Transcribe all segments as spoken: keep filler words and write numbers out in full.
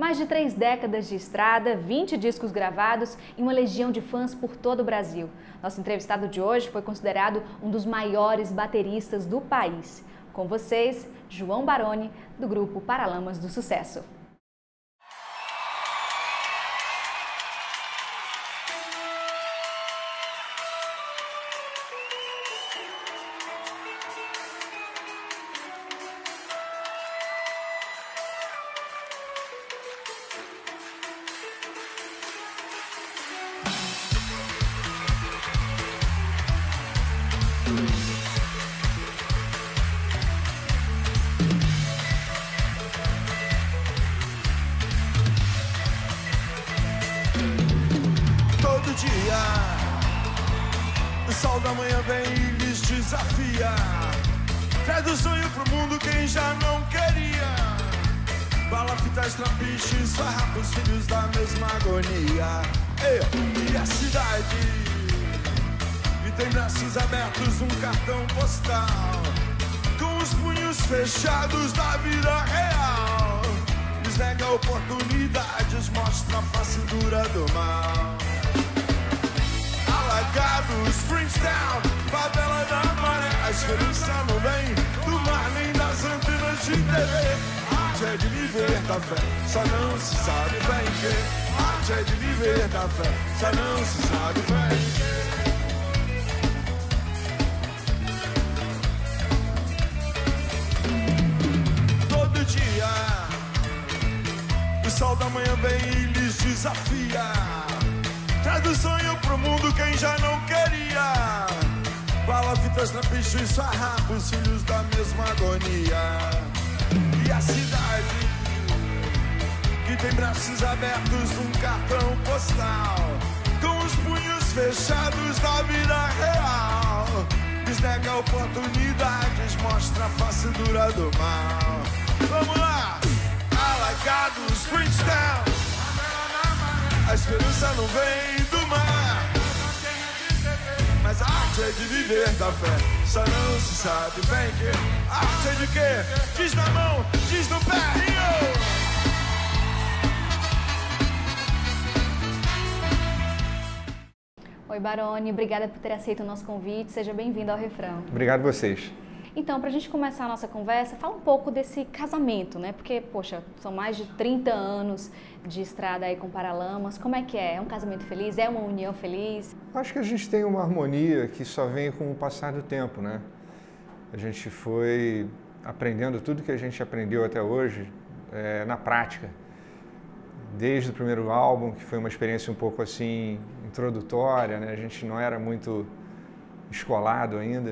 mais de três décadas de estrada, vinte discos gravados e uma legião de fãs por todo o Brasil. Nosso entrevistado de hoje foi considerado um dos maiores bateristas do país. Com vocês, João Baroni, do grupo Paralamas do Sucesso. Todo dia, o sol da manhã vem e lhes desafia. Traz o sonho pro mundo quem já não queria. Bala, fitas, trapiches, farrapos, filhos da mesma agonia. Ei, e a cidade, e tem braços abertos, um cartão postal, com os punhos fechados da vida real. Lhes nega oportunidades, mostra a face dura do mal. Alagados, Springstown, favela da maré. A esperança não vem do mar nem das antenas de T V. Arte é de viver da fé, só não se sabe bem que. Arte é de viver da fé, só não se sabe bem que. Todo dia, o sol da manhã vem e lhes desafia. Traz o sonho pro mundo quem já não queria. Bala, fitas, trapichos, farrapos, filhos da mesma agonia. E a cidade, que tem braços abertos, um cartão postal, com os punhos fechados da vida real. Lhes nega oportunidades, mostra a face dura do mal. Vamos lá! Alagados, Springstown, a esperança não vem do mar, mas a arte é de viver da fé, só não se sabe bem que. Arte é de quê? Diz na mão, diz no pé, Rio! Oi, Baroni, obrigada por ter aceito o nosso convite, seja bem-vindo ao Refrão. Obrigado a vocês. Então, para a gente começar a nossa conversa, fala um pouco desse casamento, né? Porque, poxa, são mais de trinta anos de estrada aí com Paralamas. Como é que é? É um casamento feliz? É uma união feliz? Acho que a gente tem uma harmonia que só vem com o passar do tempo, né? A gente foi aprendendo tudo que a gente aprendeu até hoje é, na prática. Desde o primeiro álbum, que foi uma experiência um pouco assim, introdutória, né? A gente não era muito escolado ainda.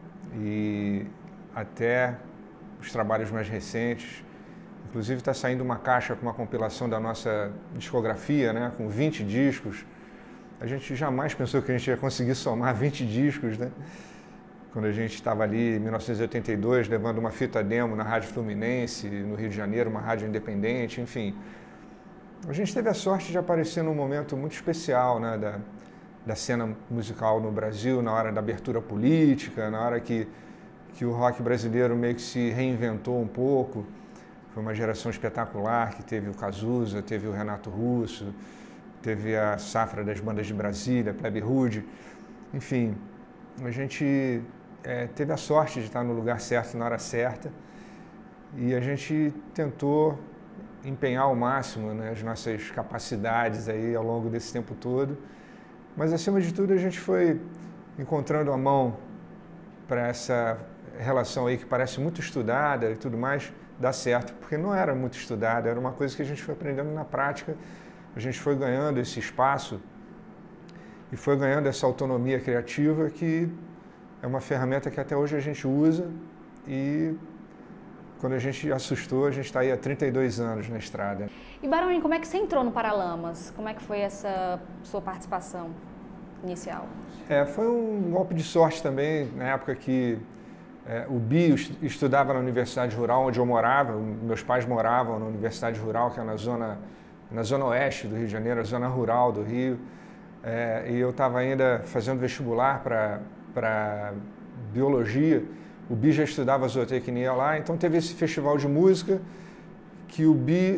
E até os trabalhos mais recentes, inclusive está saindo uma caixa com uma compilação da nossa discografia, né, com vinte discos. A gente jamais pensou que a gente ia conseguir somar vinte discos, né? Quando a gente estava ali em mil novecentos e oitenta e dois, levando uma fita demo na Rádio Fluminense, no Rio de Janeiro, uma rádio independente, enfim. A gente teve a sorte de aparecer num momento muito especial, né, da, da cena musical no Brasil, na hora da abertura política, na hora que, que o rock brasileiro meio que se reinventou um pouco. Foi uma geração espetacular, que teve o Cazuza, teve o Renato Russo, teve a safra das bandas de Brasília, Plebe Rude. Enfim, a gente é, teve a sorte de estar no lugar certo na hora certa e a gente tentou empenhar ao máximo, né, as nossas capacidades aí ao longo desse tempo todo. Mas, acima de tudo, a gente foi encontrando a mão para essa relação aí que parece muito estudada e tudo mais, dar certo, porque não era muito estudada, era uma coisa que a gente foi aprendendo na prática, a gente foi ganhando esse espaço e foi ganhando essa autonomia criativa que é uma ferramenta que até hoje a gente usa e quando a gente assustou, a gente está aí há trinta e dois anos na estrada. E, Baroni, como é que você entrou no Paralamas? Como é que foi essa sua participação inicial? É, foi um golpe de sorte também, na época que é, o Bi estudava na Universidade Rural, onde eu morava. Meus pais moravam na Universidade Rural, que é na zona, na zona oeste do Rio de Janeiro, a zona rural do Rio. É, e eu estava ainda fazendo vestibular para biologia. O Bi já estudava zootecnia lá, então teve esse festival de música que o Bi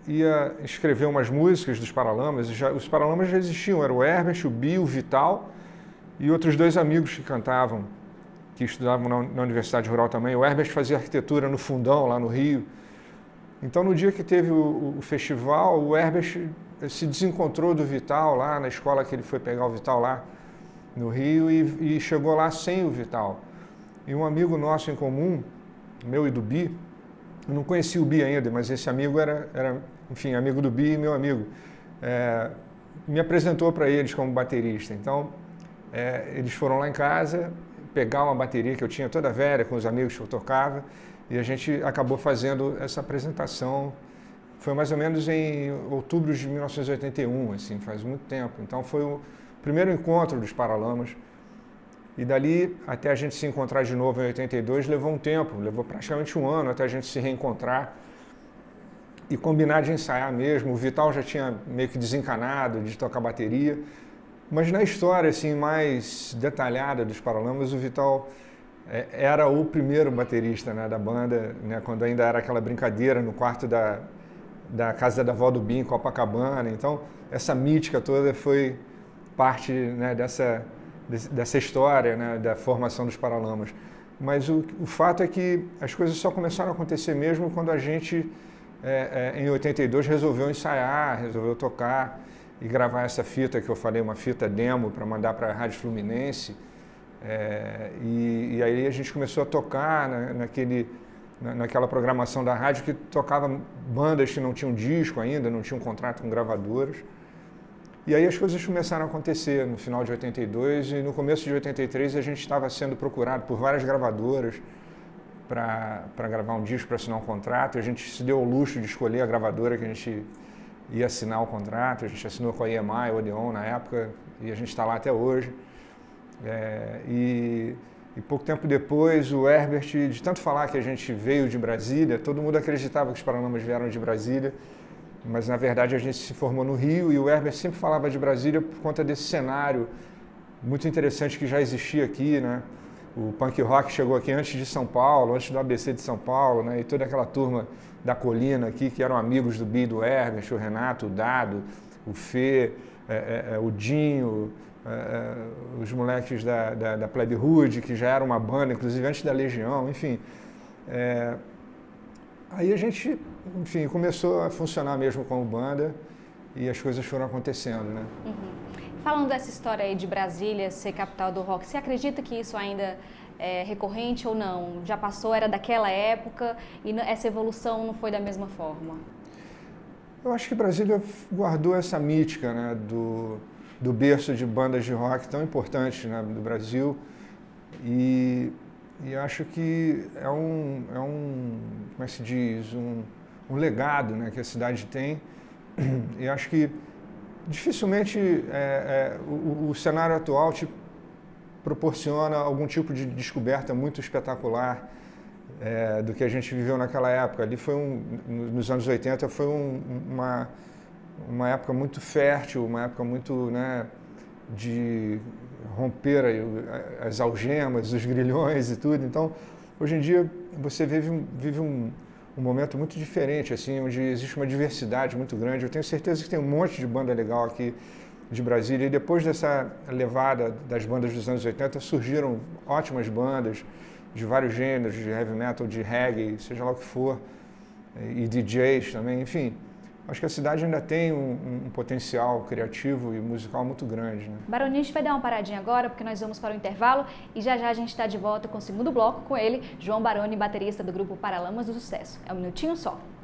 ia escrever umas músicas dos Paralamas. Já, os Paralamas já existiam, era o Herbert, o Bi, o Vital e outros dois amigos que cantavam, que estudavam na, na Universidade Rural também. O Herbert fazia arquitetura no Fundão, lá no Rio. Então, no dia que teve o, o festival, o Herbert se desencontrou do Vital lá na escola que ele foi pegar o Vital lá no Rio e, e chegou lá sem o Vital. E um amigo nosso em comum, meu e do Bi, eu não conhecia o Bi ainda, mas esse amigo era, era enfim, amigo do Bi e meu amigo, é, me apresentou para eles como baterista. Então, é, eles foram lá em casa pegar uma bateria que eu tinha toda velha, com os amigos que eu tocava, e a gente acabou fazendo essa apresentação. Foi mais ou menos em outubro de mil novecentos e oitenta e um, assim, faz muito tempo. Então foi o primeiro encontro dos Paralamas. E dali até a gente se encontrar de novo em oitenta e dois levou um tempo, levou praticamente um ano até a gente se reencontrar e combinar de ensaiar mesmo. O Vital já tinha meio que desencanado de tocar bateria, mas na história assim mais detalhada dos Paralamas, o Vital é, era o primeiro baterista, né, da banda, né, quando ainda era aquela brincadeira no quarto da, da casa da avó do Bi em Copacabana. Então essa mítica toda foi parte, né, dessa dessa história, né, da formação dos Paralamas. Mas o, o fato é que as coisas só começaram a acontecer mesmo quando a gente, é, é, em oitenta e dois, resolveu ensaiar, resolveu tocar e gravar essa fita que eu falei, uma fita demo para mandar para a Rádio Fluminense. É, e, e aí a gente começou a tocar na, naquele, na, naquela programação da rádio que tocava bandas que não tinham disco ainda, não tinham contrato com gravadoras. E aí as coisas começaram a acontecer no final de oitenta e dois e no começo de oitenta e três a gente estava sendo procurado por várias gravadoras para gravar um disco, para assinar um contrato. E a gente se deu o luxo de escolher a gravadora que a gente ia assinar o contrato. A gente assinou com a E M I, Odeon na época, e a gente está lá até hoje. É, e, e pouco tempo depois o Herbert, de tanto falar que a gente veio de Brasília, todo mundo acreditava que os Paralamas vieram de Brasília, mas na verdade a gente se formou no Rio e o Herbert sempre falava de Brasília por conta desse cenário muito interessante que já existia aqui, né? O punk rock chegou aqui antes de São Paulo, antes do A B C de São Paulo, né? E toda aquela turma da colina aqui, que eram amigos do Bi e do Herbert, o Renato, o Dado, o Fê, é, é, o Dinho, é, os moleques da, da, da Plebe Hood, que já era uma banda, inclusive antes da Legião, enfim. É, aí a gente, enfim, começou a funcionar mesmo como banda e as coisas foram acontecendo, né? Uhum. Falando dessa história aí de Brasília ser capital do rock, você acredita que isso ainda é recorrente ou não? Já passou, era daquela época e essa evolução não foi da mesma forma? Eu acho que Brasília guardou essa mítica, né, do, do berço de bandas de rock tão importantes, né, do Brasil. E, e acho que é um, é um, como é que se diz, um, um legado, né, que a cidade tem. E acho que dificilmente é, é, o, o cenário atual te proporciona algum tipo de descoberta muito espetacular é, do que a gente viveu naquela época. Ali foi um, nos anos oitenta foi um, uma, uma época muito fértil, uma época muito, né, de romper as algemas, os grilhões e tudo. Então, hoje em dia, você vive, vive um, um momento muito diferente, assim, onde existe uma diversidade muito grande. Eu tenho certeza que tem um monte de banda legal aqui de Brasília. E depois dessa levada das bandas dos anos oitenta, surgiram ótimas bandas de vários gêneros, de heavy metal, de reggae, seja lá o que for, e D Js também, enfim. Acho que a cidade ainda tem um, um potencial criativo e musical muito grande, né? Baroni, a gente vai dar uma paradinha agora, porque nós vamos para o intervalo e já já a gente está de volta com o segundo bloco com ele, João Baroni, baterista do grupo Paralamas do Sucesso. É um minutinho só.